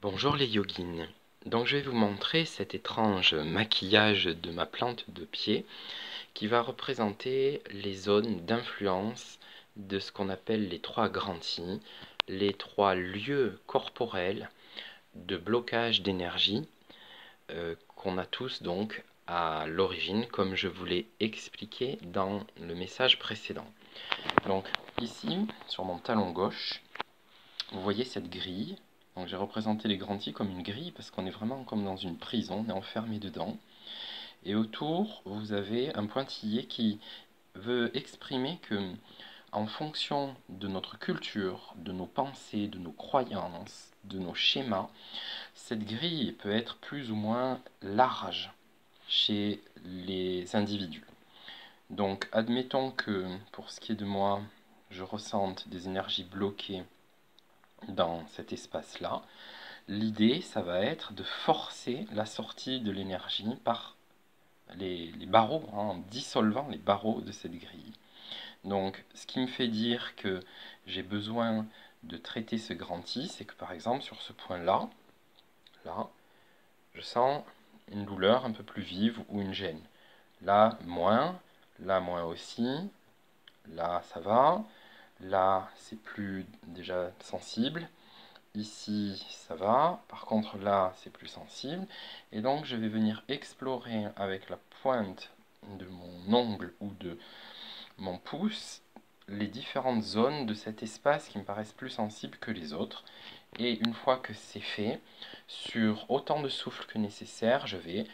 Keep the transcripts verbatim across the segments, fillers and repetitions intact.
Bonjour les yogins. Donc je vais vous montrer cet étrange maquillage de ma plante de pied qui va représenter les zones d'influence de ce qu'on appelle les trois granthis, les trois lieux corporels de blocage d'énergie euh, qu'on a tous donc à l'origine, comme je vous l'ai expliqué dans le message précédent. Donc ici, sur mon talon gauche, vous voyez cette grille. Donc j'ai représenté les granthis comme une grille parce qu'on est vraiment comme dans une prison, on est enfermé dedans. Et autour, vous avez un pointillé qui veut exprimer que, en fonction de notre culture, de nos pensées, de nos croyances, de nos schémas, cette grille peut être plus ou moins large chez les individus. Donc admettons que, pour ce qui est de moi, je ressente des énergies bloquées dans cet espace-là. L'idée, ça va être de forcer la sortie de l'énergie par les, les barreaux, hein, en dissolvant les barreaux de cette grille. Donc, ce qui me fait dire que j'ai besoin de traiter ce granthi, c'est que par exemple, sur ce point-là, là, je sens une douleur un peu plus vive ou une gêne. Là, moins, là, moins aussi, là, ça va, là, c'est plus déjà sensible. Ici, ça va. Par contre, là, c'est plus sensible. Et donc, je vais venir explorer avec la pointe de mon ongle ou de mon pouce les différentes zones de cet espace qui me paraissent plus sensibles que les autres. Et une fois que c'est fait, sur autant de souffle que nécessaire, je vais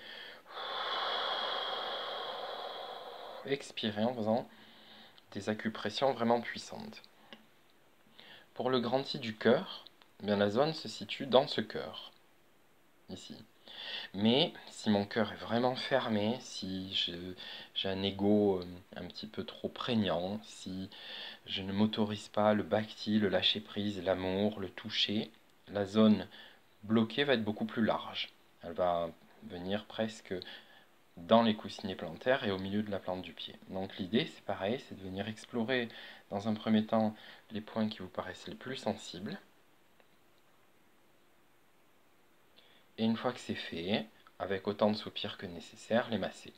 expirer en faisant des acupressions vraiment puissantes. Pour le granthi du cœur, eh bien, la zone se situe dans ce cœur, ici. Mais si mon cœur est vraiment fermé, si j'ai un ego un petit peu trop prégnant, si je ne m'autorise pas le bhakti, le lâcher-prise, l'amour, le toucher, la zone bloquée va être beaucoup plus large. Elle va venir presque dans les coussinets plantaires et au milieu de la plante du pied. Donc l'idée, c'est pareil, c'est de venir explorer dans un premier temps les points qui vous paraissent les plus sensibles. Et une fois que c'est fait, avec autant de soupirs que nécessaire, les masser.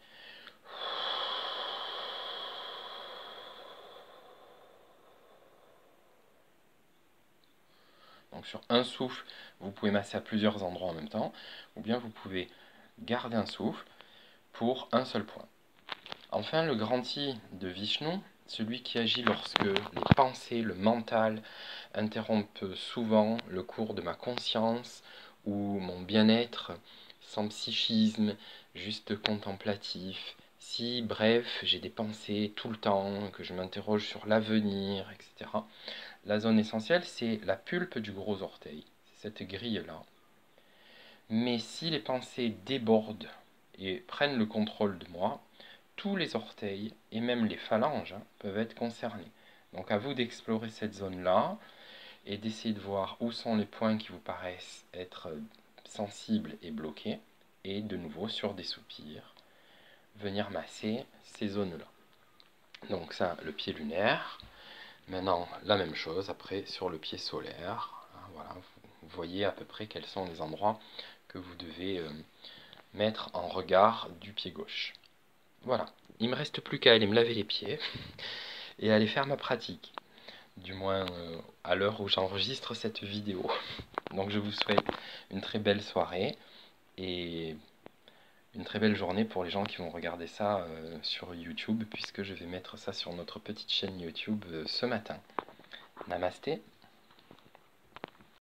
Donc sur un souffle, vous pouvez masser à plusieurs endroits en même temps, ou bien vous pouvez garder un souffle pour un seul point. Enfin, le granthi de Vishnu, celui qui agit lorsque les pensées, le mental interrompent souvent le cours de ma conscience ou mon bien-être sans psychisme, juste contemplatif. Si, bref, j'ai des pensées tout le temps, que je m'interroge sur l'avenir, et cetera. La zone essentielle, c'est la pulpe du gros orteil, c'est cette grille-là. Mais si les pensées débordent et prennent le contrôle de moi, tous les orteils et même les phalanges hein, peuvent être concernés. Donc à vous d'explorer cette zone-là et d'essayer de voir où sont les points qui vous paraissent être sensibles et bloqués. Et de nouveau, sur des soupirs, venir masser ces zones-là. Donc ça, le pied lunaire. Maintenant, la même chose après sur le pied solaire. Voilà, vous voyez à peu près quels sont les endroits que vous devez euh, mettre en regard du pied gauche. Voilà, il me reste plus qu'à aller me laver les pieds et aller faire ma pratique. Du moins euh, à l'heure où j'enregistre cette vidéo. Donc je vous souhaite une très belle soirée et une très belle journée pour les gens qui vont regarder ça euh, sur YouTube, puisque je vais mettre ça sur notre petite chaîne YouTube euh, ce matin. Namasté.